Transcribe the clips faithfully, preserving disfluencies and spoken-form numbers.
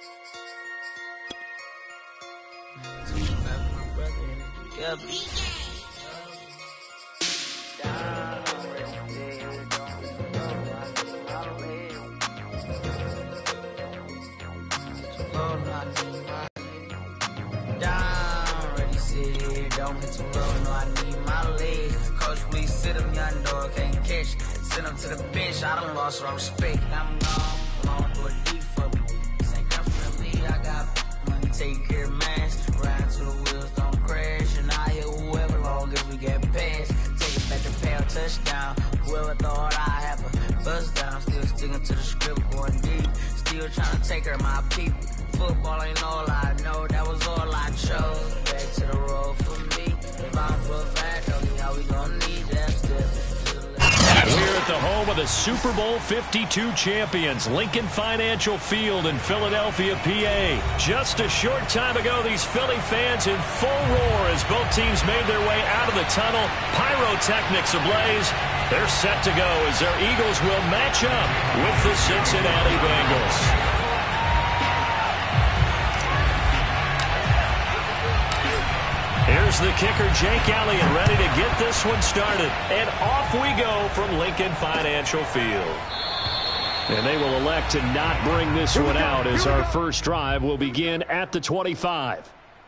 Send them to the bench, I done lost all respect. I'm gone, long through a deep for me. This ain't come from me, I got money, take care of mine. Ride to the wheels, don't crash. And I hit whoever long as we get past. Take it back to pay touchdown. Whoever thought I have a buzz down. Still sticking to the script, going deep. Still trying to take care of my people. Football ain't all I know, that was all I chose. Back to the road for me. If I'm for back, don't know how we gon' need that still. We're at the home of the Super Bowl fifty-two champions, Lincoln Financial Field in Philadelphia, P A. Just a short time ago, these Philly fans in full roar as both teams made their way out of the tunnel. Pyrotechnics ablaze. They're set to go as their Eagles will match up with the Cincinnati Bengals. Here's the kicker, Jake Elliott, ready to get this one started. And off we go from Lincoln Financial Field. And they will elect to not bring this one out as our first drive will begin at the twenty-five.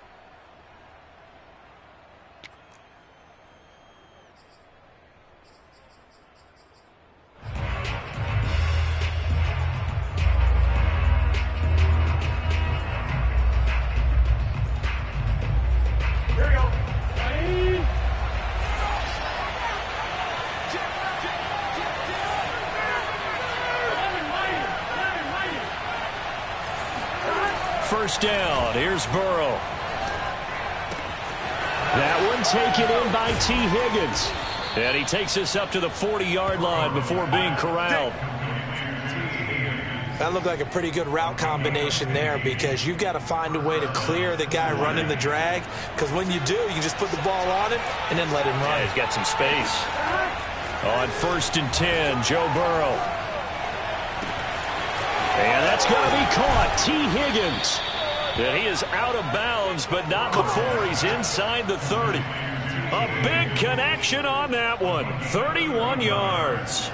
First down. Here's Burrow. That one taken in by T. Higgins. And he takes us up to the forty-yard line before being corralled. That looked like a pretty good route combination there because you've got to find a way to clear the guy running the drag, because when you do, you just put the ball on him and then let him run. Yeah, he's got some space. On first and ten, Joe Burrow. And that's going to be caught. T. Higgins. And he is out of bounds, but not before he's inside the thirty. A big connection on that one. thirty-one yards.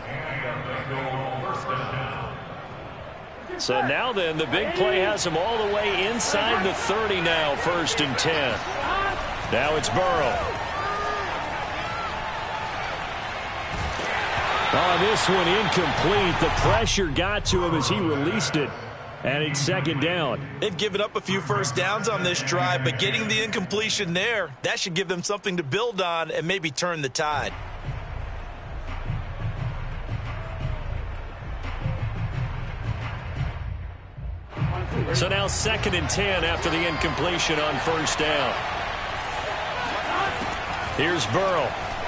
So now then, the big play has him all the way inside the thirty now, first and ten. Now it's Burrow. On this one, incomplete. The pressure got to him as he released it. And it's second down. They've given up a few first downs on this drive, but getting the incompletion there, that should give them something to build on and maybe turn the tide. So now second and ten after the incompletion on first down. Here's Burrow.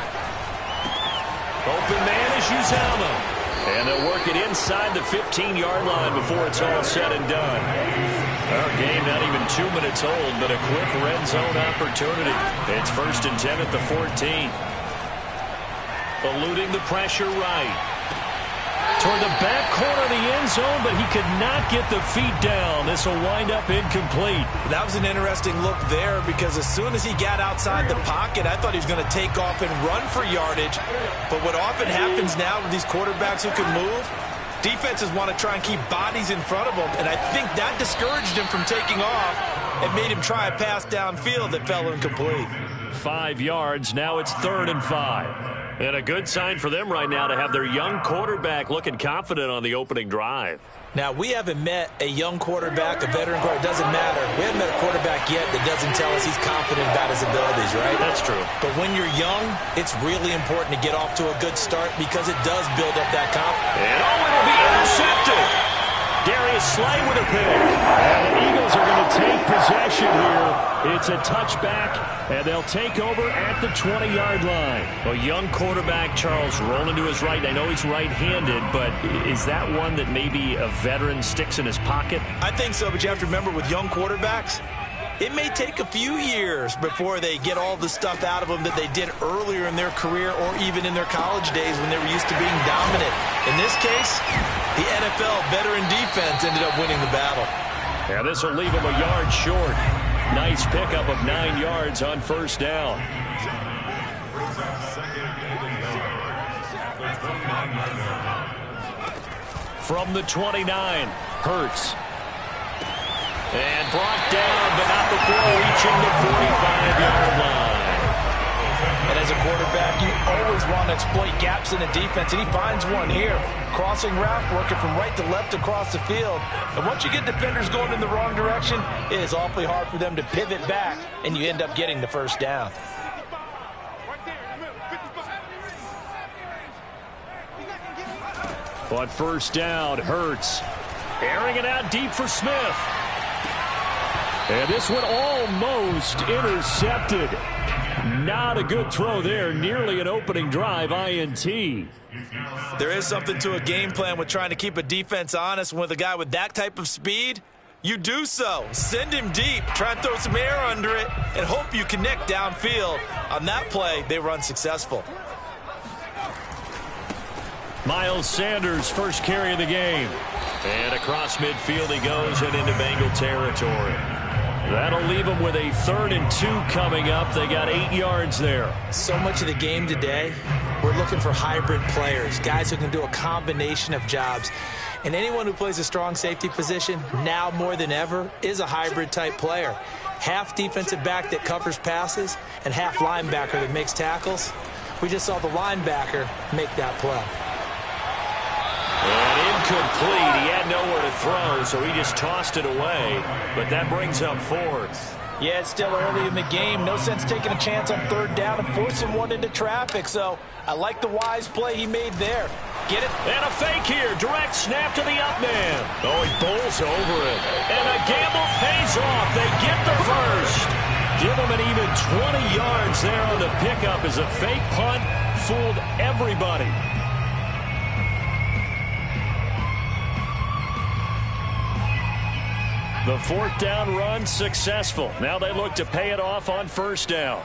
Open man is Uzomah. And they'll work it inside the fifteen-yard line before it's all said and done. Our game not even two minutes old, but a quick red zone opportunity. It's first and ten at the fourteen. Eluding the pressure right. Toward the back corner of the end zone, but he could not get the feet down. This will wind up incomplete. That was an interesting look there because as soon as he got outside the pocket, I thought he was going to take off and run for yardage. But what often happens now with these quarterbacks who can move, defenses want to try and keep bodies in front of them, and I think that discouraged him from taking off and made him try a pass downfield that fell incomplete. Five yards. Now it's third and five. And a good sign for them right now to have their young quarterback looking confident on the opening drive. Now, we haven't met a young quarterback, a veteran quarterback. It doesn't matter. We haven't met a quarterback yet that doesn't tell us he's confident about his abilities, right? That's true. But when you're young, it's really important to get off to a good start because it does build up that confidence. And oh, it'll be intercepted. Darius Slay with a pick. And the Eagles are going to take possession here. It's a touchback, and they'll take over at the twenty-yard line. A young quarterback, Charles, rolling to his right. I know he's right-handed, but is that one that maybe a veteran sticks in his pocket? I think so, but you have to remember with young quarterbacks, it may take a few years before they get all the stuff out of them that they did earlier in their career or even in their college days when they were used to being dominant. In this case, the N F L veteran defense ended up winning the battle. And this will leave him a yard short. Nice pickup of nine yards on first down. From the twenty-nine, Hurts. And brought down, but not before reaching the forty-five-yard line. And as a quarterback, you always want to exploit gaps in the defense, and he finds one here. Crossing route, working from right to left across the field. And once you get defenders going in the wrong direction, it is awfully hard for them to pivot back, and you end up getting the first down. But first down, Hurts. Airing it out deep for Smith. And this one almost intercepted. Not a good throw there. Nearly an opening drive I N T. There is something to a game plan with trying to keep a defense honest. With a guy with that type of speed, you do so. Send him deep. Try and throw some air under it and hope you connect downfield. On that play, they were unsuccessful. Miles Sanders, first carry of the game. And across midfield he goes and into Bengal territory. That'll leave them with a third and two coming up. They got eight yards there. So much of the game today, we're looking for hybrid players, guys who can do a combination of jobs. And anyone who plays a strong safety position, now more than ever, is a hybrid type player. Half defensive back that covers passes and half linebacker that makes tackles. We just saw the linebacker make that play. And incomplete. He had nowhere to throw, so he just tossed it away. But that brings up fourth. Yeah, it's still early in the game. No sense taking a chance on third down and forcing one into traffic. So I like the wise play he made there. Get it? And a fake here. Direct snap to the up man. Oh, he bowls over it. And a gamble pays off. They get the first. Give him an even twenty yards there on the pickup as a fake punt fooled everybody. The fourth down run successful. Now they look to pay it off on first down.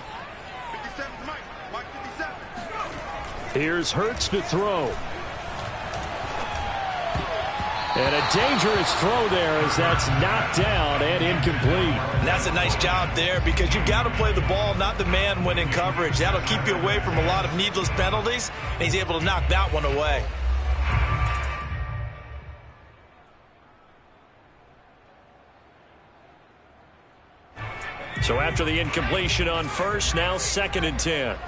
Here's Hurts to throw. And a dangerous throw there as that's knocked down and incomplete. And that's a nice job there because you've got to play the ball, not the man when in coverage. That'll keep you away from a lot of needless penalties, and he's able to knock that one away. So after the incompletion on first, now second and ten.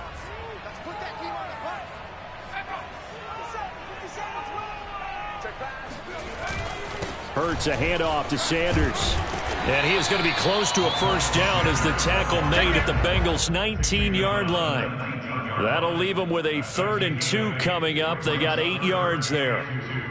Hurts a handoff to Sanders. And he is going to be close to a first down as the tackle made at the Bengals' nineteen-yard line. That'll leave them with a third and two coming up. They got eight yards there.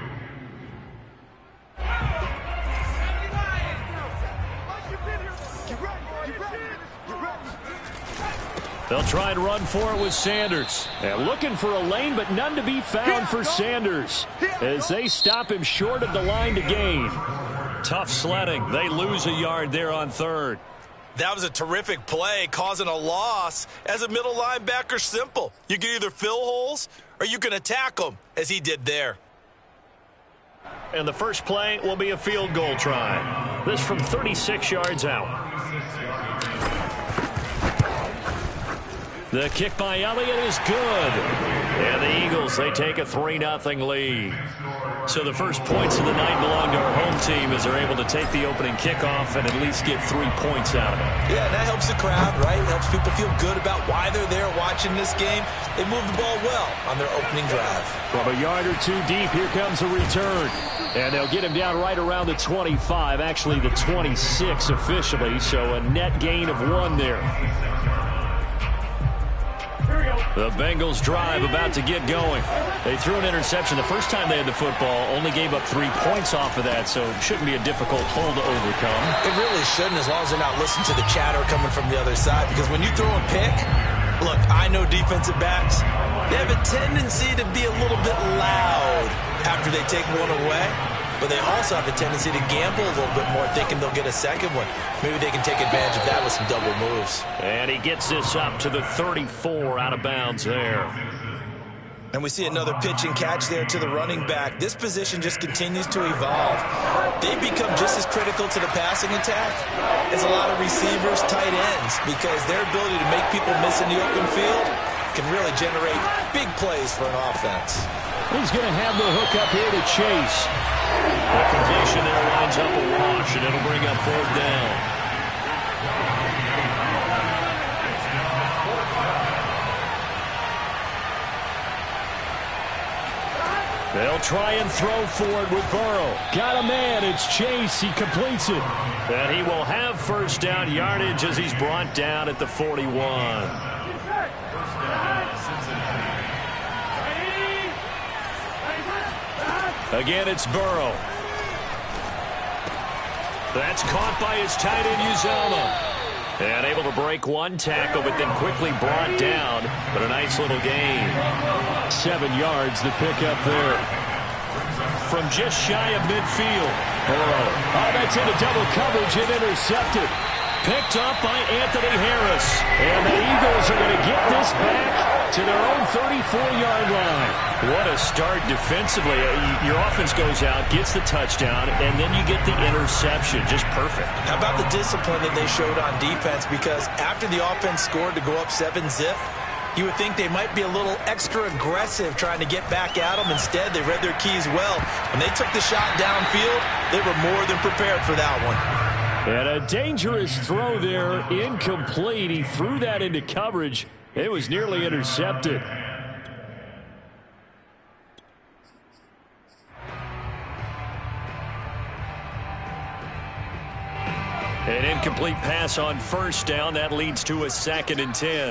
They'll try and run for it with Sanders. And looking for a lane, but none to be found for Sanders as they stop him short of the line to gain. Tough sledding. They lose a yard there on third. That was a terrific play, causing a loss. As a middle linebacker, simple. You can either fill holes or you can attack them, as he did there. And the first play will be a field goal try. This from thirty-six yards out. The kick by Elliott is good. And the Eagles, they take a three nothing lead. So the first points of the night belong to our home team as they're able to take the opening kickoff and at least get three points out of it. Yeah, and that helps the crowd, right? It helps people feel good about why they're there watching this game. They move the ball well on their opening drive. From a yard or two deep, here comes a return. And they'll get him down right around the twenty-five, actually the twenty-six officially, so a net gain of one there. The Bengals drive about to get going. They threw an interception the first time they had the football, only gave up three points off of that, so it shouldn't be a difficult hole to overcome. It really shouldn't, as long as they're not listening to the chatter coming from the other side, because when you throw a pick, look, I know defensive backs, they have a tendency to be a little bit loud after they take one away. But they also have a tendency to gamble a little bit more, thinking they'll get a second one. Maybe they can take advantage of that with some double moves. And he gets this up to the thirty-four, out of bounds there. And we see another pitch and catch there to the running back. This position just continues to evolve. They become become just as critical to the passing attack as a lot of receivers, tight ends, because their ability to make people miss in the open field can really generate big plays for an offense. He's going to have the hook up here to Chase. The completion there winds up a wash, and it'll bring up fourth down. They'll try and throw for it with Burrow. Got a man. It's Chase. He completes it. And he will have first down yardage as he's brought down at the forty-one. Again, it's Burrow. That's caught by his tight end, Uzomah. And able to break one tackle, but then quickly brought down. But a nice little gain. Seven yards to pick up there. From just shy of midfield. Burrow. Oh, that's into double coverage and intercepted. Picked up by Anthony Harris. And the Eagles are going to get this back to their own thirty-four-yard line. What a start defensively. Your offense goes out, gets the touchdown, and then you get the interception. Just perfect. How about the discipline that they showed on defense? Because after the offense scored to go up seven zip, you would think they might be a little extra aggressive trying to get back at them. Instead, they read their keys well. When they took the shot downfield, they were more than prepared for that one. And a dangerous throw there, incomplete. He threw that into coverage. It was nearly intercepted. An incomplete pass on first down. That leads to a second and ten.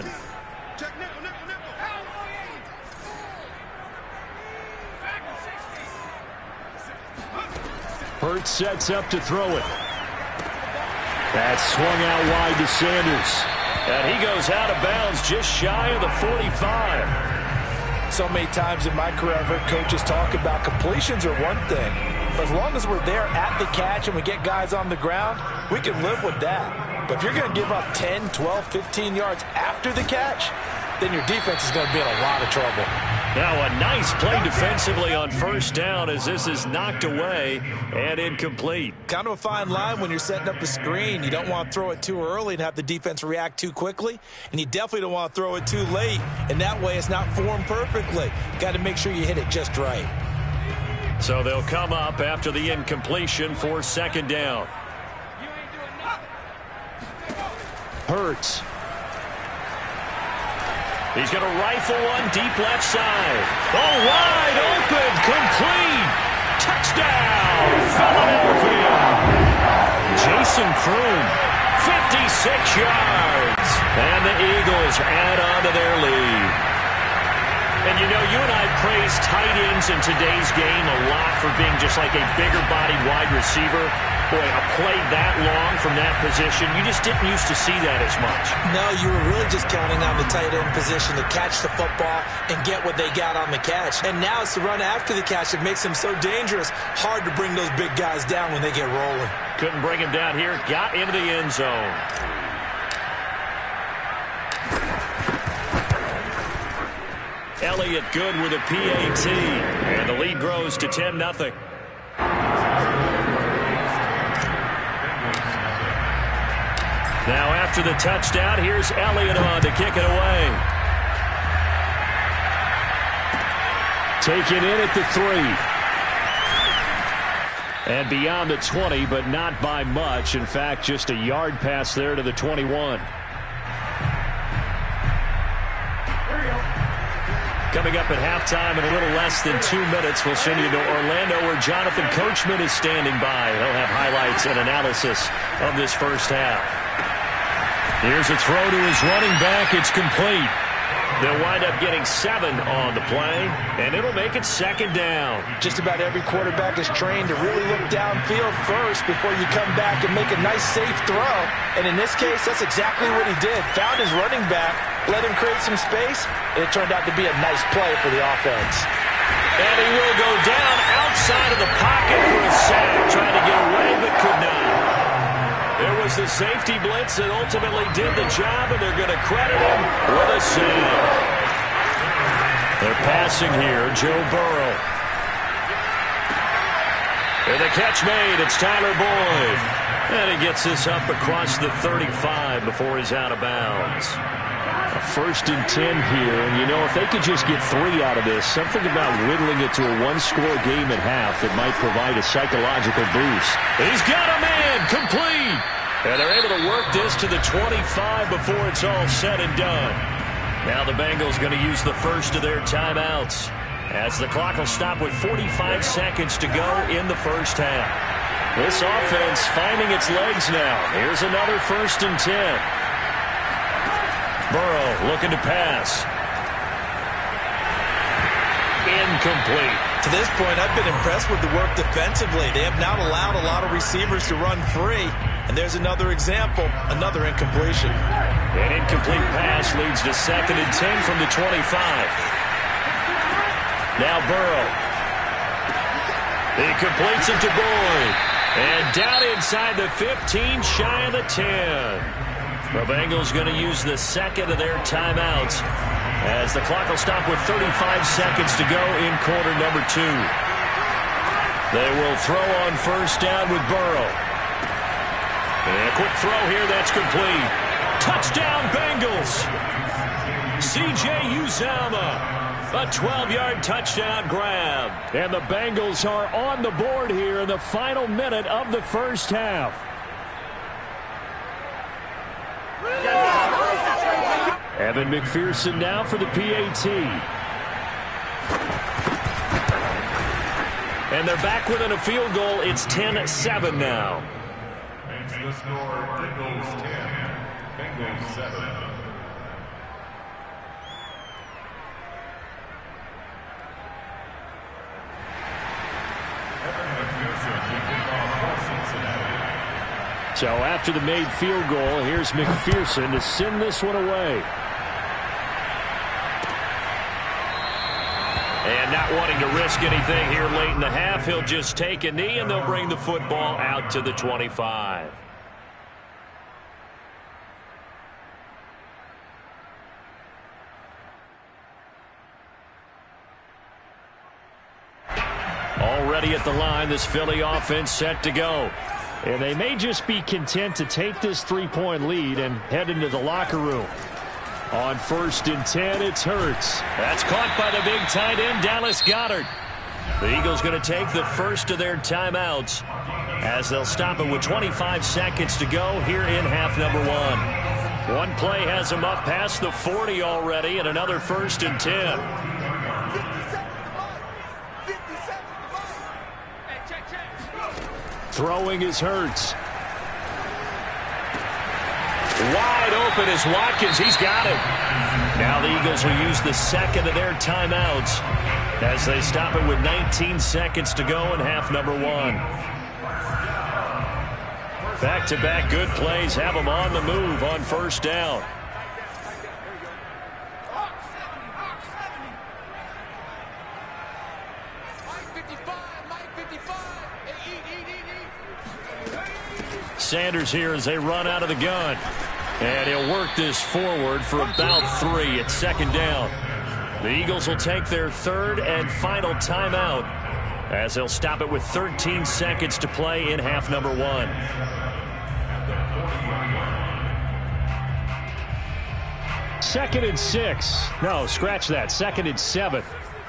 Hurts sets up to throw it. That's swung out wide to Sanders. And he goes out of bounds just shy of the forty-five. So many times in my career, I've heard coaches talk about completions are one thing. But as long as we're there at the catch and we get guys on the ground, we can live with that. But if you're going to give up ten, twelve, fifteen yards after the catch, then your defense is going to be in a lot of trouble. Now a nice play defensively on first down as this is knocked away and incomplete. Kind of a fine line when you're setting up the screen. You don't want to throw it too early and have the defense react too quickly. And you definitely don't want to throw it too late. And that way it's not formed perfectly. Got to make sure you hit it just right. So they'll come up after the incompletion for second down. Hurts. He's going to rifle one deep left side. Oh, wide open, complete. Touchdown, Philadelphia. Jason Croom, fifty-six yards. And the Eagles add on to their lead. And, you know, you and I praise tight ends in today's game a lot for being just like a bigger-bodied wide receiver. Boy, a play that long from that position, you just didn't used to see that as much. No, you were really just counting on the tight end position to catch the football and get what they got on the catch. And now it's the run after the catch that makes them so dangerous. Hard to bring those big guys down when they get rolling. Couldn't bring him down here. Got into the end zone. Elliott good with a P A T. And the lead grows to ten nothing. Now after the touchdown, here's Elliott on to kick it away. Taken in at the three. And beyond the twenty, but not by much. In fact, just a yard pass there to the twenty-one. Coming up at halftime in a little less than two minutes, we'll send you to Orlando where Jonathan Coachman is standing by. He'll have highlights and analysis of this first half. Here's a throw to his running back. It's complete. They'll wind up getting seven on the play, and it'll make it second down. Just about every quarterback is trained to really look downfield first before you come back and make a nice, safe throw. And in this case, that's exactly what he did. Found his running back, let him create some space, and it turned out to be a nice play for the offense. And he will go down outside of the pocket for a sack. Trying to get away, but could not. There was the safety blitz that ultimately did the job, and they're going to credit him with a sack. They're passing here, Joe Burrow. And the catch made. It's Tyler Boyd. And he gets this up across the thirty-five before he's out of bounds. A first and ten here. And, you know, if they could just get three out of this, something about whittling it to a one-score game at half that might provide a psychological boost. He's got a man. Complete. And they're able to work this to the twenty-five before it's all said and done. Now the Bengals going to use the first of their timeouts, as the clock will stop with forty-five seconds to go in the first half. This offense finding its legs now. Here's another first and ten. Burrow looking to pass. Incomplete. To this point, I've been impressed with the work defensively. They have not allowed a lot of receivers to run free. And there's another example, another incompletion. An incomplete pass leads to second and ten from the twenty-five. Now Burrow. He completes it to Boyd. And down inside the fifteen, shy of the ten. The Bengals going to use the second of their timeouts, as the clock will stop with thirty-five seconds to go in quarter number two. They will throw on first down with Burrow. And a quick throw here, that's complete. Touchdown, Bengals. C J Uzomah. A twelve-yard touchdown grab. And the Bengals are on the board here in the final minute of the first half. Evan McPherson now for the P A T. And they're back within a field goal. It's ten seven now. The score, Bengals ten, Bengals seven. So after the made field goal, here's McPherson to send this one away. And not wanting to risk anything here late in the half, he'll just take a knee and they'll bring the football out to the twenty-five. Already at the line, this Philly offense set to go. And they may just be content to take this three-point lead and head into the locker room. On first and ten, it's Hurts. That's caught by the big tight end, Dallas Goedert. The Eagles going to take the first of their timeouts, as they'll stop it with twenty-five seconds to go here in half number one. One play has them up past the forty already, and another first and ten. Throwing is Hurts. Wide open is Watkins. He's got it. Now the Eagles will use the second of their timeouts, as they stop it with nineteen seconds to go in half number one. Back-to-back good plays have them on the move on first down. Sanders here as they run out of the gun. And he'll work this forward for about three at second down. The Eagles will take their third and final timeout, as they'll stop it with thirteen seconds to play in half number one. Second and six. No, scratch that. Second and seven.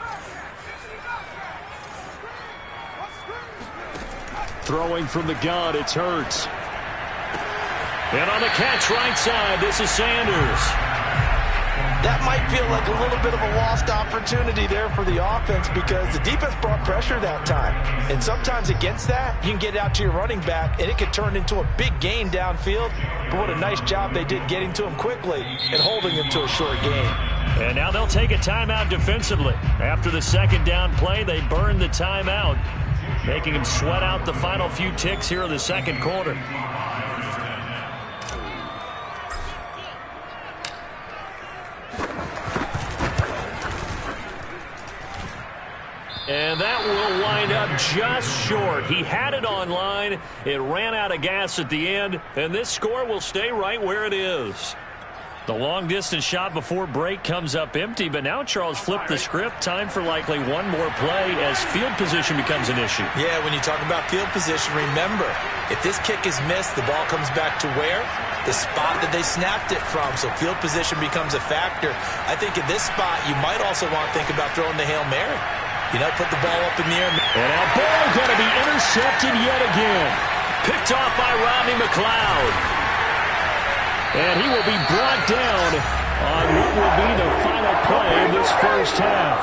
Throwing from the gun, it's Hurts. And on the catch right side, this is Sanders. That might feel like a little bit of a lost opportunity there for the offense, because the defense brought pressure that time. And sometimes against that, you can get out to your running back, and it could turn into a big gain downfield. But what a nice job they did getting to him quickly and holding him to a short gain. And now they'll take a timeout defensively. After the second down play, they burn the timeout, making him sweat out the final few ticks here in the second quarter. And that will wind up just short. He had it on line. It ran out of gas at the end, and this score will stay right where it is. The long-distance shot before break comes up empty, but now Charles flipped the script. Time for likely one more play as field position becomes an issue. Yeah, when you talk about field position, remember, if this kick is missed, the ball comes back to where? The spot that they snapped it from, so field position becomes a factor. I think in this spot, you might also want to think about throwing the Hail Mary. You know, put the ball up in the air. And that ball going to be intercepted yet again. Picked off by Rodney McLeod. And he will be brought down on what will be the final play of this first half.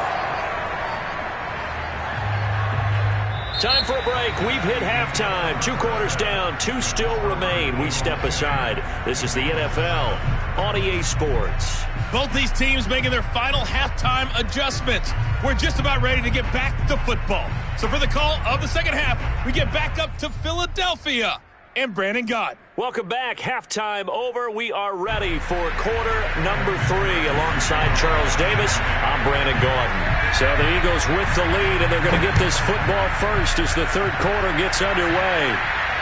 Time for a break. We've hit halftime. Two quarters down. Two still remain. We step aside. This is the N F L on E A Sports. Both these teams making their final halftime adjustments. We're just about ready to get back to football. So for the call of the second half, we get back up to Philadelphia and Brandon Gaudin. Welcome back. Halftime over. We are ready for quarter number three. Alongside Charles Davis, I'm Brandon Gaudin. So the Eagles with the lead, and they're going to get this football first as the third quarter gets underway.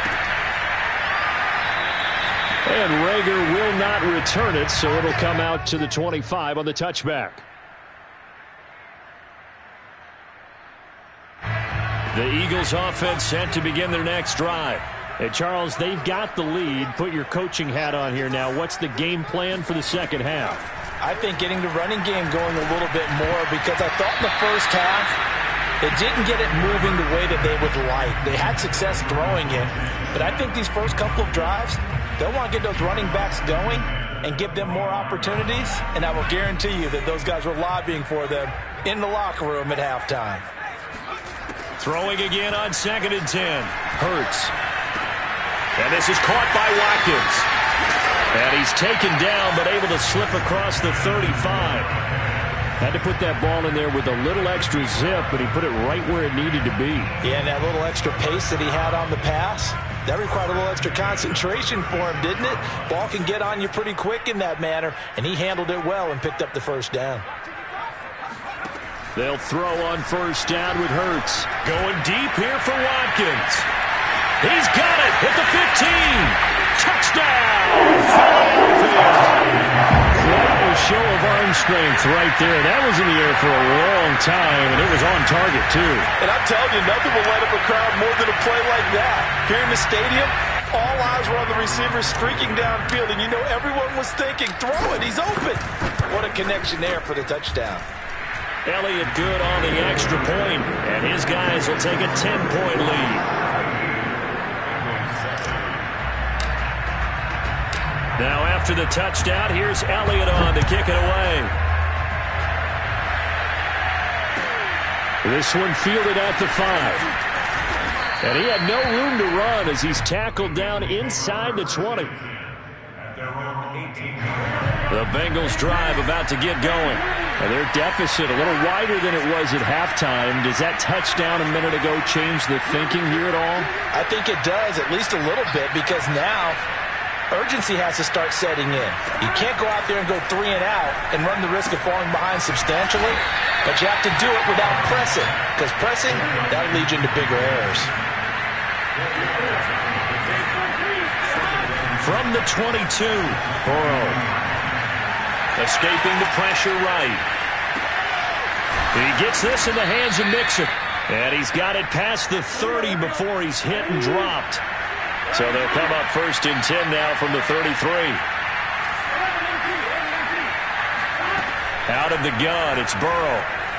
And Reagor will not return it, so it'll come out to the twenty-five on the touchback. The Eagles offense set to begin their next drive. Hey, Charles, they've got the lead. Put your coaching hat on here now. What's the game plan for the second half? I think getting the running game going a little bit more, because I thought in the first half they didn't get it moving the way that they would like. They had success throwing it, but I think these first couple of drives, they'll want to get those running backs going and give them more opportunities, and I will guarantee you that those guys were lobbying for them in the locker room at halftime. Throwing again on second and ten. Hurts. And this is caught by Watkins. And he's taken down, but able to slip across the thirty-five. Had to put that ball in there with a little extra zip, but he put it right where it needed to be. Yeah, and that little extra pace that he had on the pass, that required a little extra concentration for him, didn't it? Ball can get on you pretty quick in that manner, and he handled it well and picked up the first down. They'll throw on first down with Hurts. Going deep here for Watkins. He's got it at the fifteen. Touchdown, Philadelphia. Quite a show of arm strength right there. That was in the air for a long time, and it was on target, too. And I'm telling you, nothing will light up a crowd more than a play like that. Here in the stadium, all eyes were on the receiver streaking downfield, and you know everyone was thinking, throw it, he's open. What a connection there for the touchdown. Elliott good on the extra point, and his guys will take a ten-point lead. Now after the touchdown, here's Elliott on to kick it away. This one fielded at the five. And he had no room to run as he's tackled down inside the twenty. The Bengals drive about to get going. And their deficit a little wider than it was at halftime. Does that touchdown a minute ago change the thinking here at all? I think it does, at least a little bit, because now urgency has to start setting in. You can't go out there and go three and out and run the risk of falling behind substantially, but you have to do it without pressing, because pressing, that'll lead you into bigger errors. From the twenty-two, Burrow. Escaping the pressure right. He gets this in the hands of Mixon. And he's got it past the thirty before he's hit and dropped. So they'll come up first and ten now from the thirty-three. Out of the gun, it's Burrow.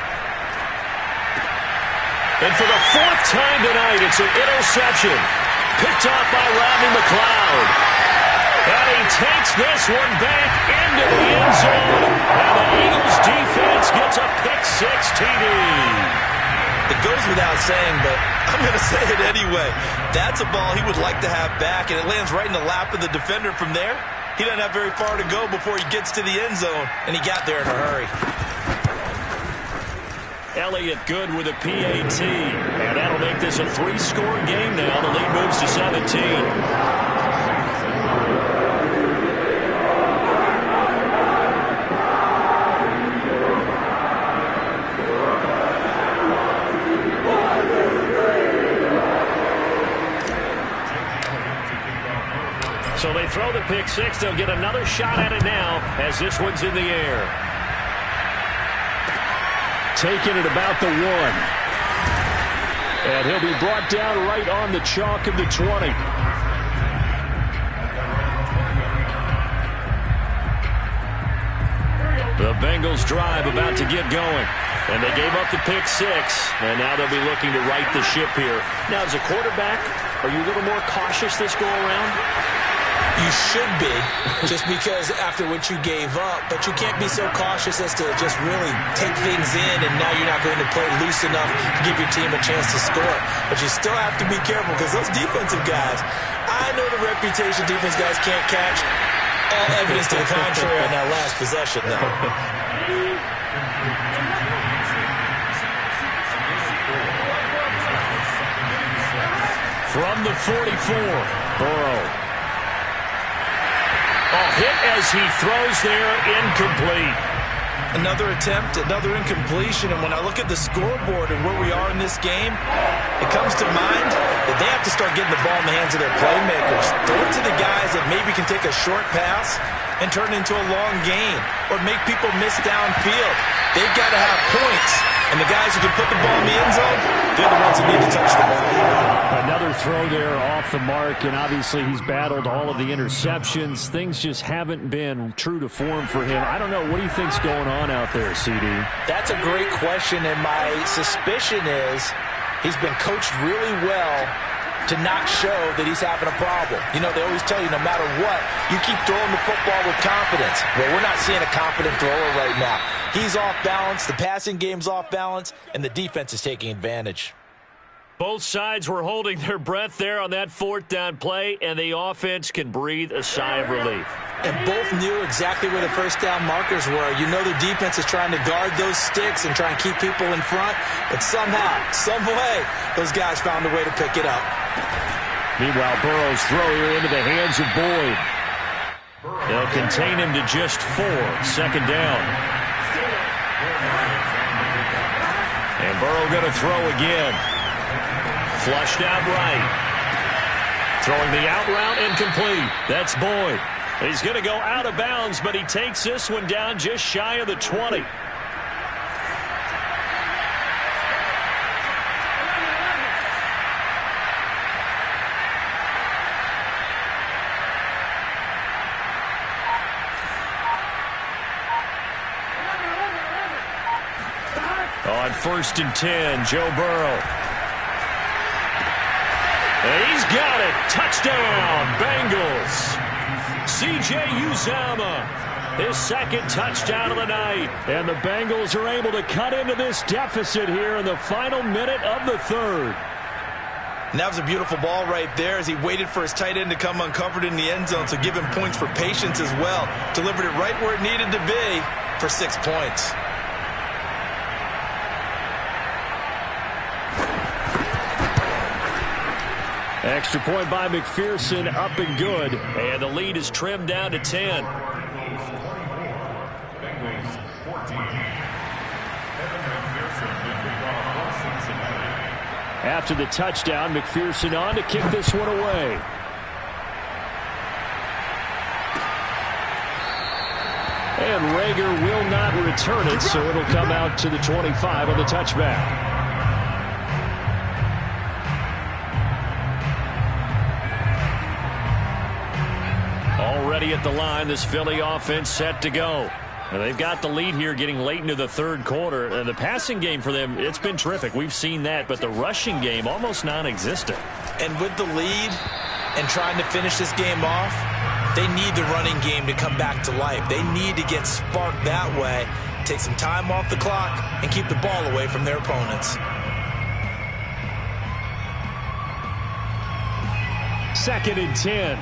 And for the fourth time tonight, it's an interception. Picked off by Rodney McLeod. And he takes this one back into the end zone. And the Eagles defense gets a pick six T D. It goes without saying, but I'm going to say it anyway. That's a ball he would like to have back, and it lands right in the lap of the defender from there. He doesn't have very far to go before he gets to the end zone, and he got there in a hurry. Elliott good with a P A T. And that'll make this a three-score game now. The lead moves to seventeen. So they throw the pick six. They'll get another shot at it now as this one's in the air. Taking it about the one. And he'll be brought down right on the chalk of the twenty. The Bengals drive about to get going. And they gave up the pick six. And now they'll be looking to right the ship here. Now, as a quarterback, are you a little more cautious this go around? You should be, just because after what you gave up. But you can't be so cautious as to just really take things in, and now you're not going to play loose enough to give your team a chance to score. But you still have to be careful, because those defensive guys, I know the reputation defense guys can't catch. All evidence to the contrary on that last possession, though. From the forty-four, Burrow. A hit as he throws there, incomplete. Another attempt, another incompletion, and when I look at the scoreboard and where we are in this game, it comes to mind that they have to start getting the ball in the hands of their playmakers. Throw it to the guys that maybe can take a short pass and turn it into a long gain, or make people miss downfield. They've got to have points, and the guys who can put the ball in the end zone, they're the ones that need to touch the ball. Another throw there off the mark, and obviously he's battled all of the interceptions. Things just haven't been true to form for him. I don't know. What do you think's going on out there, C D? That's a great question, and my suspicion is he's been coached really well to not show that he's having a problem. You know, they always tell you no matter what, you keep throwing the football with confidence. Well, we're not seeing a confident thrower right now. He's off balance, the passing game's off balance, and the defense is taking advantage. Both sides were holding their breath there on that fourth down play, and the offense can breathe a sigh of relief. And both knew exactly where the first down markers were. You know the defense is trying to guard those sticks and try and keep people in front, but somehow, some way, those guys found a way to pick it up. Meanwhile, Burrow's throw here into the hands of Boyd. They'll contain him to just four, second down. And Burrow going to throw again. Flushed out right. Throwing the out route, incomplete. That's Boyd. He's going to go out of bounds, but he takes this one down just shy of the twenty. On first and ten, Joe Burrow. And he's got it. Touchdown, Bengals. C J Uzomah, his second touchdown of the night. And the Bengals are able to cut into this deficit here in the final minute of the third. And that was a beautiful ball right there as he waited for his tight end to come uncovered in the end zone, so give him points for patience as well. Delivered it right where it needed to be for six points. Extra point by McPherson, up and good. And the lead is trimmed down to ten. After the touchdown, McPherson on to kick this one away. And Rager will not return it, so it'll come out to the twenty-five on the touchback. Already at the line, this Philly offense set to go. And they've got the lead here getting late into the third quarter. And the passing game for them, it's been terrific. We've seen that, but the rushing game almost non-existent. And with the lead and trying to finish this game off, they need the running game to come back to life. They need to get sparked that way, take some time off the clock, and keep the ball away from their opponents. Second and ten.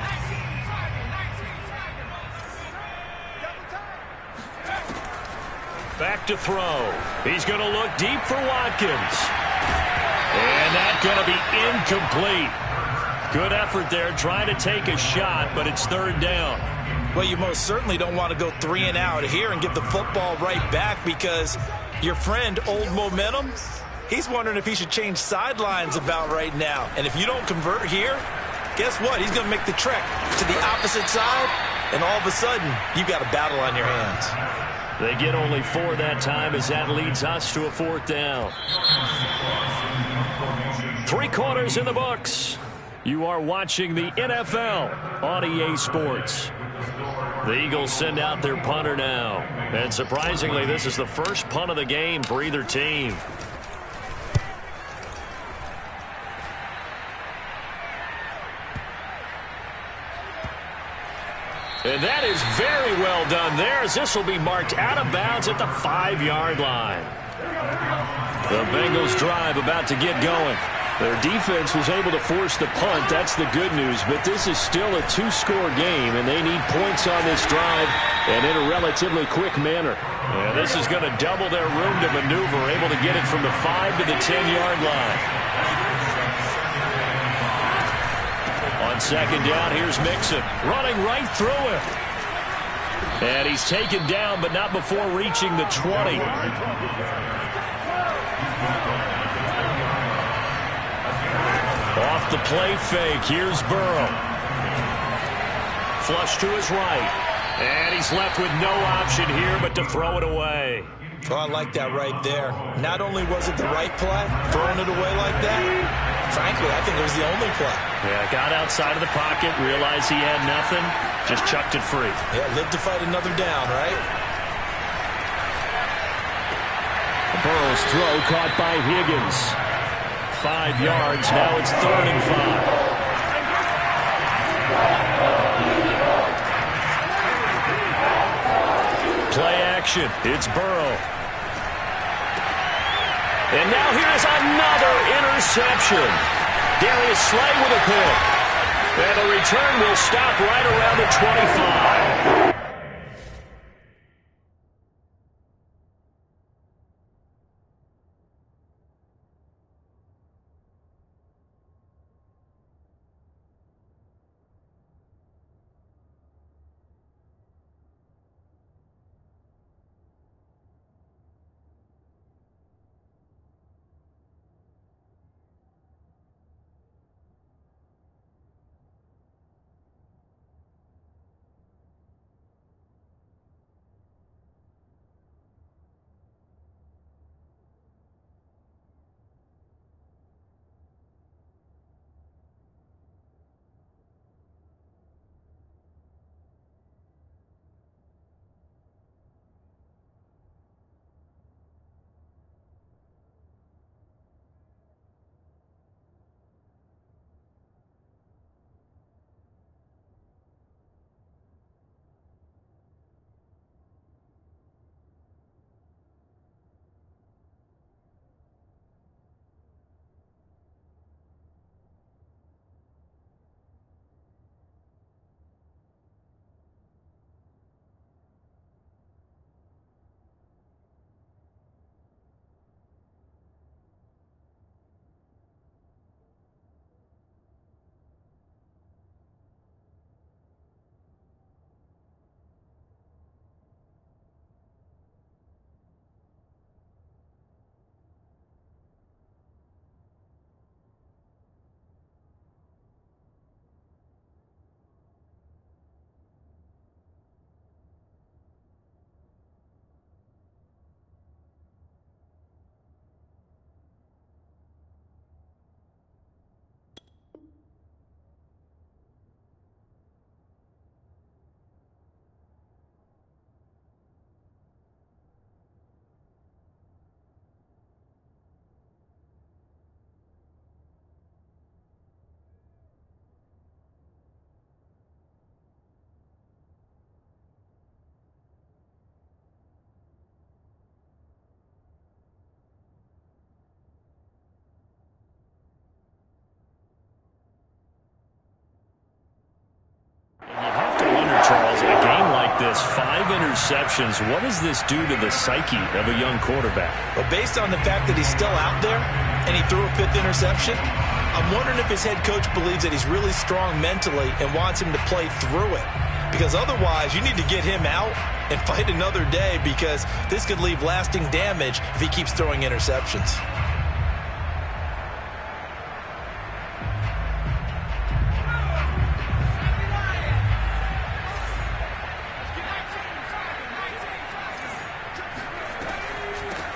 Back to throw. He's going to look deep for Watkins. And that's going to be incomplete. Good effort there trying to take a shot, but it's third down. Well, you most certainly don't want to go three and out here and give the football right back, because your friend, Old Momentum, he's wondering if he should change sidelines about right now. And if you don't convert here, guess what? He's going to make the trek to the opposite side, and all of a sudden, you've got a battle on your hands. They get only four that time as that leads us to a fourth down. Three quarters in the books. You are watching the N F L on E A Sports. The Eagles send out their punter now. And surprisingly, this is the first punt of the game for either team. And that is very well done there, as this will be marked out of bounds at the five-yard line. The Bengals drive about to get going. Their defense was able to force the punt. That's the good news. But this is still a two-score game, and they need points on this drive and in a relatively quick manner. And this is going to double their room to maneuver, able to get it from the five to the ten-yard line. On second down, here's Mixon running right through him. And he's taken down, but not before reaching the twenty. Off the play fake, here's Burrow. Flush to his right. And he's left with no option here but to throw it away. Oh, I like that right there. Not only was it the right play, throwing it away like that, frankly, I think it was the only play. Yeah, got outside of the pocket, realized he had nothing, just chucked it free. Yeah, live to fight another down, right? Burrow's throw caught by Higgins. Five yards, now it's third and five. Play action, it's Burrow. And now here's another interception. Darius Slay with a pick. And the return will stop right around the twenty-five. Charles, in a game like this, five interceptions, what does this do to the psyche of a young quarterback? Well, based on the fact that he's still out there and he threw a fifth interception, I'm wondering if his head coach believes that he's really strong mentally and wants him to play through it. Because otherwise, you need to get him out and fight another day, because this could leave lasting damage if he keeps throwing interceptions.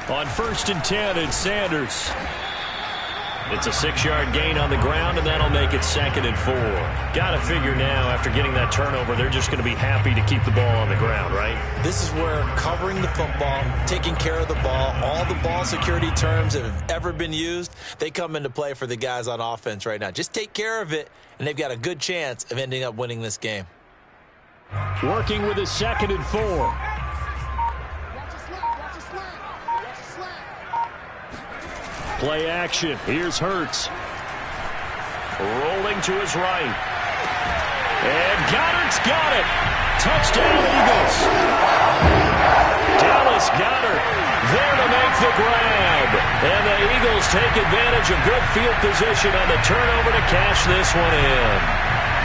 On first and ten, it's Sanders. It's a six-yard gain on the ground, and that'll make it second and four. Got to figure now, after getting that turnover, they're just going to be happy to keep the ball on the ground, right? This is where covering the football, taking care of the ball, all the ball security terms that have ever been used, they come into play for the guys on offense right now. Just take care of it, and they've got a good chance of ending up winning this game. Working with a second and four. Play action. Here's Hurts. Rolling to his right. And Goddard's got it. Touchdown, Eagles. Dallas Goedert there to make the grab. And the Eagles take advantage of good field position on the turnover to cash this one in.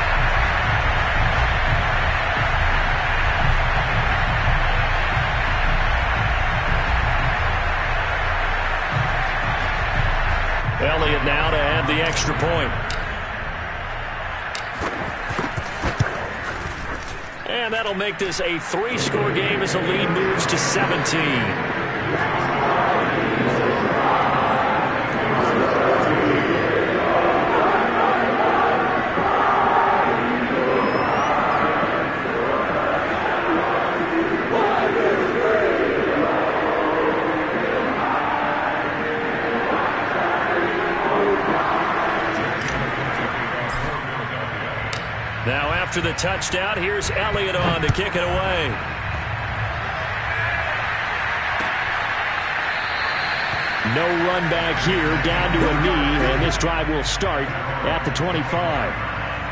Elliott now to add the extra point. And that'll make this a three-score game as the lead moves to seventeen. Now after the touchdown, here's Elliott on to kick it away. No run back here, down to a knee, and this drive will start at the twenty-five.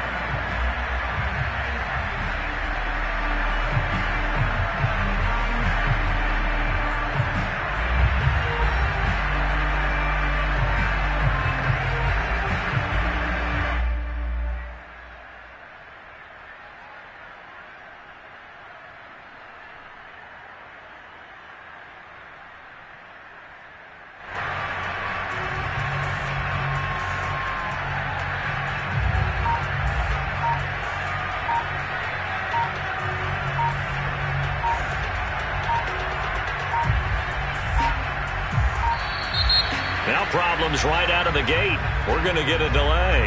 Now problems right out of the gate. We're going to get a delay.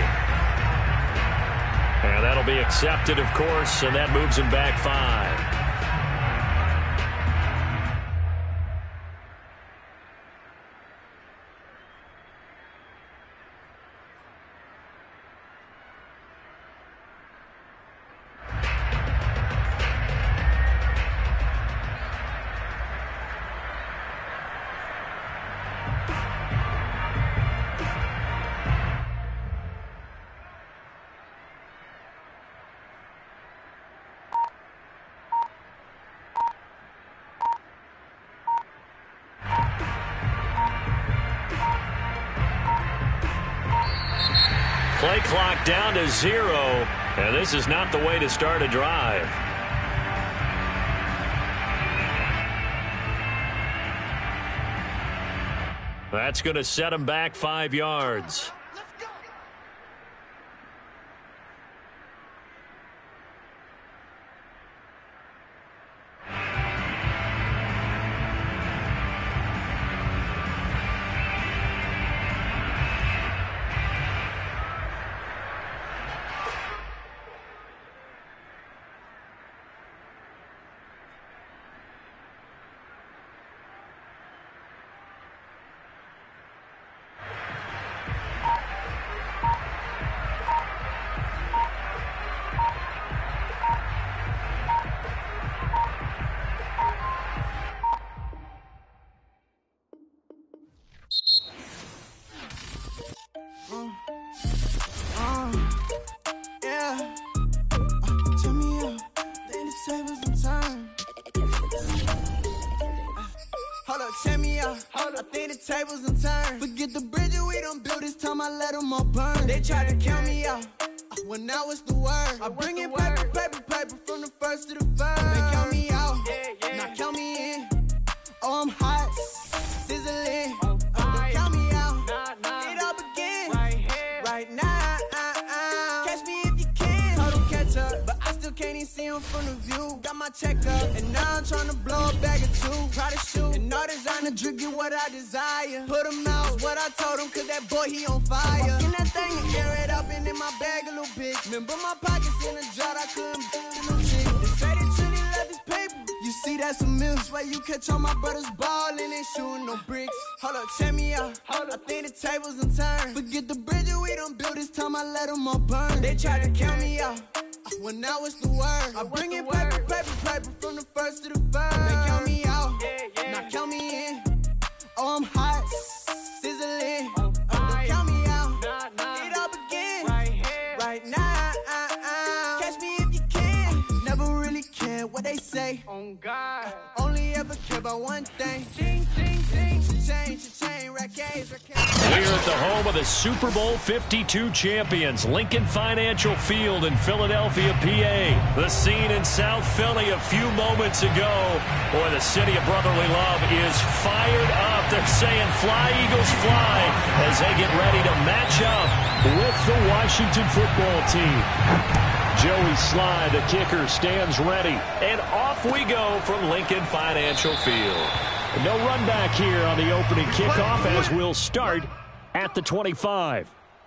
And that'll be accepted, of course, and that moves him back five. Play clock down to zero, and this is not the way to start a drive. That's going to set him back five yards. Tables and turn. Forget the bridge we don't build this time. I let them all burn. They tried to count me out when I was the word. I bring in paper, paper, paper from the first to the third. They count me out, yeah, yeah. Now count me in. Oh, I'm hot, sizzling. Oh, don't count me out. Nah, nah. It all begins right here, right now. Uh, uh. Catch me if you can. Total catch up, but I still can't even see him from the view. Got my check up, and now I'm trying to blow a bag or two. Try to shoot, and all designer drip get what I desire. Put him out, what I told him, cause that boy, he on fire. In that thing and air it up, and in my bag a little bit. Remember my pockets in a drought, I couldn't get no shit. They say that Trinity left his paper. You see, that's a mill. Where you catch all my brothers ballin' and shooting no bricks. Hold up, check me out. I think the tables done turned. Forget the bridges we done built, this time I let them all burn. They tried to count me out. Well, now it's the word. I bring in paper, paper, paper from the first to the third. They count me out, now count me in. Oh, I'm hot, sizzling. Oh, don't count me out. It all begin right now. Catch me if you can. Never really care what they say. Oh God, only ever care about one thing. Ching, ching, ching, cha-ching, cha-ching, rackets, rackets. We're at the home of the Super Bowl fifty-two champions, Lincoln Financial Field in Philadelphia, P A. The scene in South Philly a few moments ago. Boy, the city of brotherly love is fired up. They're saying fly, Eagles, fly, as they get ready to match up with the Washington football team. Joey Sly, the kicker, stands ready. And off we go from Lincoln Financial Field. No run back here on the opening kickoff as we'll start at the twenty-five.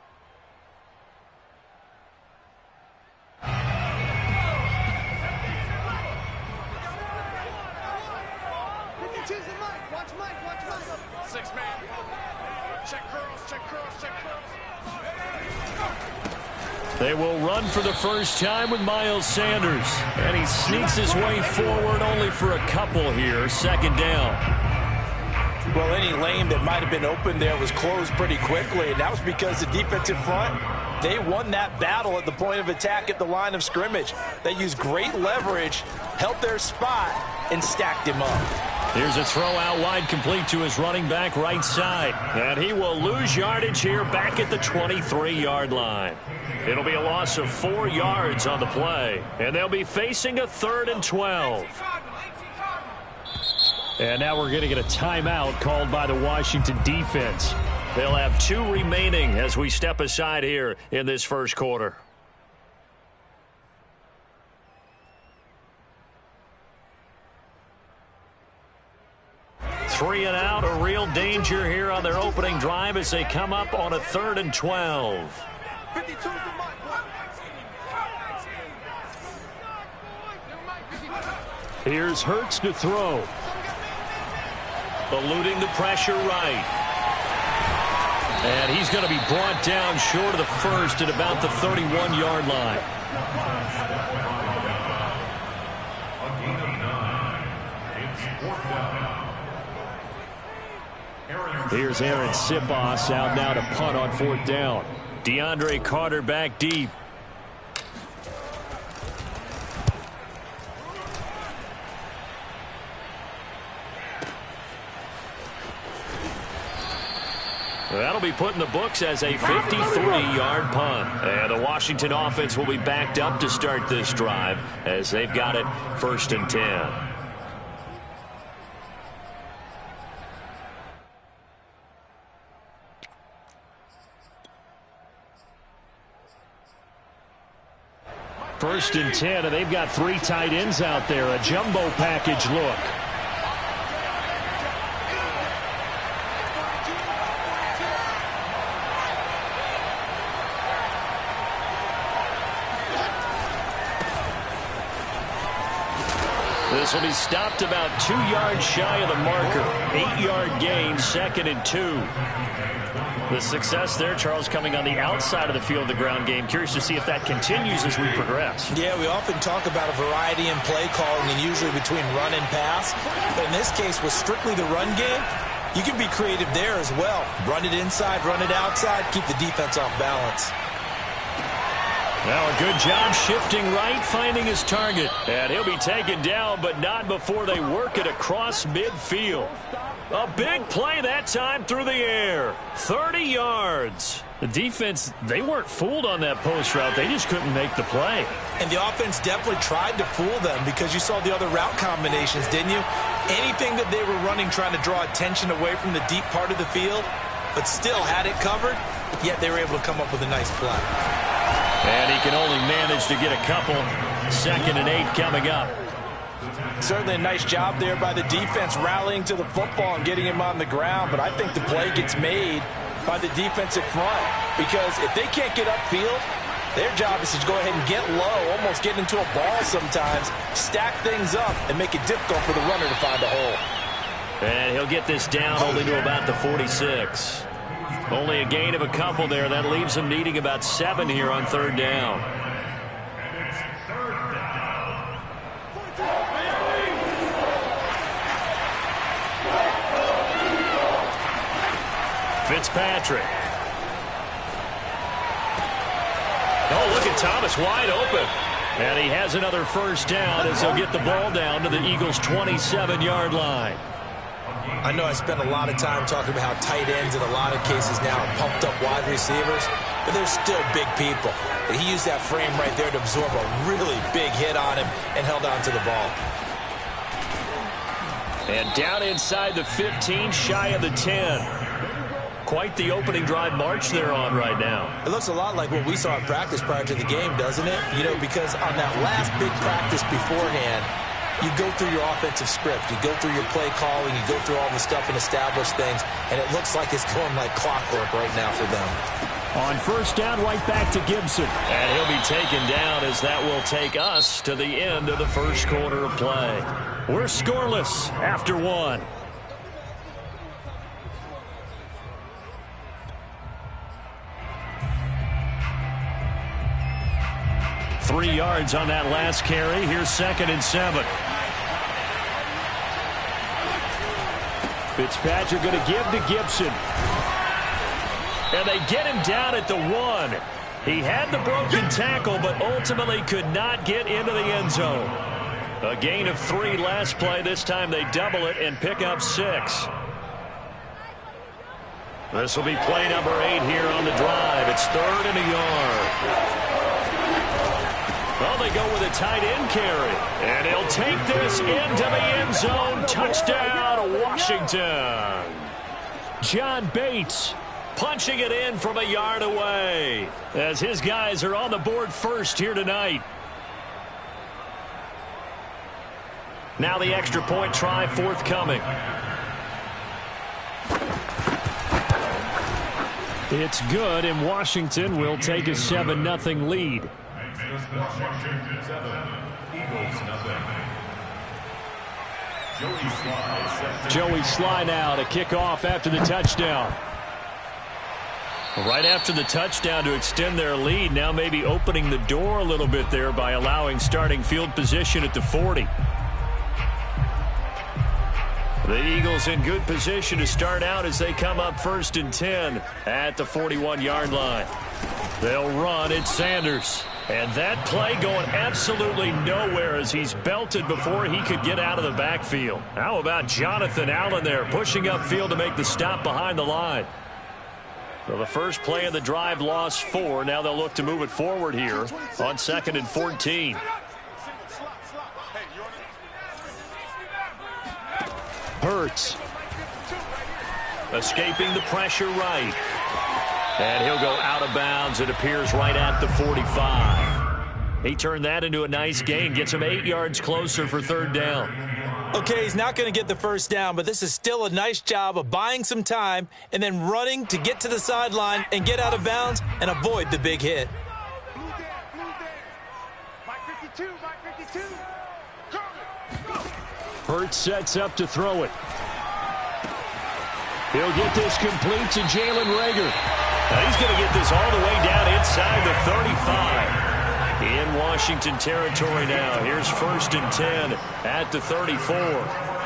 Six man. Check curls, check curls, check curls. They will run for the first time with Miles Sanders. And he sneaks his way forward only for a couple here. Second down. Well, any lane that might have been open there was closed pretty quickly, and that was because the defensive front, they won that battle at the point of attack at the line of scrimmage. They used great leverage, held their spot, and stacked him up. Here's a throw out wide, complete to his running back right side. And he will lose yardage here back at the twenty-three yard line. It'll be a loss of four yards on the play. And they'll be facing a third and twelve. And now we're going to get a timeout called by the Washington defense. They'll have two remaining as we step aside here in this first quarter. Three and out, a real danger here on their opening drive as they come up on a third and twelve. Here's Hurts to throw. Eluding the pressure right. And he's going to be brought down short of the first at about the thirty-one yard line. Here's Aaron Sipos out now to punt on fourth down. DeAndre Carter back deep. That'll be put in the books as a fifty-three yard punt. And the Washington offense will be backed up to start this drive as they've got it first and ten. First and ten, and they've got three tight ends out there. A jumbo package look. This will be stopped about two yards shy of the marker. Eight yard gain, second and two. The success there, Charles, coming on the outside of the field of the ground game. Curious to see if that continues as we progress. Yeah, we often talk about a variety in play calling and usually between run and pass. But in this case, with strictly the run game, you can be creative there as well. Run it inside, run it outside, keep the defense off balance. Now a good job shifting right, finding his target. And he'll be taken down, but not before they work it across midfield. A big play that time through the air. thirty yards. The defense, they weren't fooled on that post route. They just couldn't make the play. And the offense definitely tried to fool them because you saw the other route combinations, didn't you? Anything that they were running trying to draw attention away from the deep part of the field, but still had it covered, yet they were able to come up with a nice play. And he can only manage to get a couple. Second and eight coming up. Certainly a nice job there by the defense rallying to the football and getting him on the ground, but I think the play gets made by the defensive front because if they can't get upfield, their job is to go ahead and get low, almost get into a ball sometimes, stack things up, and make it difficult for the runner to find a hole. And he'll get this down only to about the forty-six. Only a gain of a couple there. That leaves him needing about seven here on third down. Fitzpatrick. Oh, look at Thomas wide open. And he has another first down as he'll get the ball down to the Eagles' twenty-seven yard line. I know I spent a lot of time talking about how tight ends in a lot of cases now are pumped up wide receivers, but they're still big people. But he used that frame right there to absorb a really big hit on him and held on to the ball. And down inside the fifteen, shy of the ten. Quite the opening drive march they're on right now. It looks a lot like what we saw in practice prior to the game, doesn't it? You know, because on that last big practice beforehand, you go through your offensive script, you go through your play calling, you go through all the stuff and establish things, and it looks like it's going like clockwork right now for them. On first down, right back to Gibson. And he'll be taken down as that will take us to the end of the first quarter of play. We're scoreless after one. Three yards on that last carry. Here's second and seven. Fitzpatrick going to give to Gibson. And they get him down at the one. He had the broken tackle, but ultimately could not get into the end zone. A gain of three last play. This time they double it and pick up six. This will be play number eight here on the drive. It's third and a yard. Well, they go with a tight end carry. And he'll take this into the end zone. Touchdown, Washington. John Bates punching it in from a yard away as his guys are on the board first here tonight. Now the extra point try forthcoming. It's good, and Washington will take a seven nothing lead. Washington seven, Eagles nothing. Joey Sly, Joey Sly now to kick off after the touchdown. Right after the touchdown to extend their lead, now maybe opening the door a little bit there by allowing starting field position at the forty. The Eagles in good position to start out as they come up first and ten at the forty-one yard line. They'll run. It's Sanders. And that play going absolutely nowhere as he's belted before he could get out of the backfield. How about Jonathan Allen there pushing upfield to make the stop behind the line? So the first play of the drive lost four. Now they'll look to move it forward here on second and fourteen. Hurts. Escaping the pressure right. And he'll go out of bounds. It appears right at the forty-five. He turned that into a nice gain. Gets him eight yards closer for third down. Okay, he's not going to get the first down, but this is still a nice job of buying some time and then running to get to the sideline and get out of bounds and avoid the big hit. Hurts sets up to throw it. He'll get this complete to Jalen Reagor. Now he's going to get this all the way down inside the thirty-five. In Washington territory now. Here's first and ten at the thirty-four.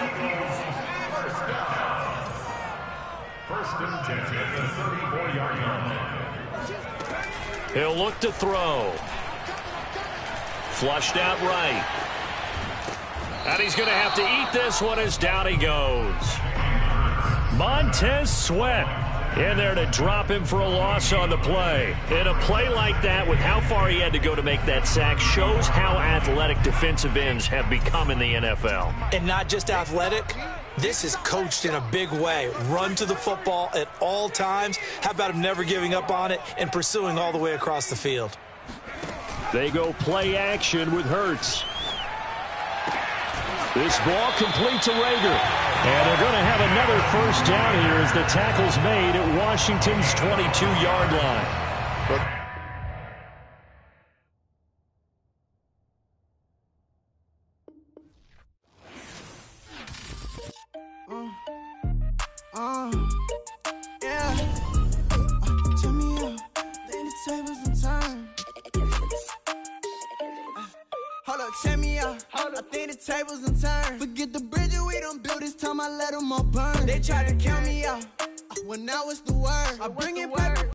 First and ten at the thirty-four yard line. He'll look to throw. Flushed out right. And he's going to have to eat this one as down he goes. Montez Sweat in there to drop him for a loss on the play. And a play like that with how far he had to go to make that sack shows how athletic defensive ends have become in the N F L. And not just athletic, this is coached in a big way. Run to the football at all times. How about him never giving up on it and pursuing all the way across the field? They go play action with Hurts. This ball complete to Rager. And they're going to have another first down here as the tackle's made at Washington's twenty-two yard line. Uh, uh, yeah. Uh, turn me up, then the tables and turn. Hold up, check me out. Hold up. I think the tables and turn. Forget the bridges we don't build, this time I let them all burn. They tried to count me out. When now it's the word. I bring it back.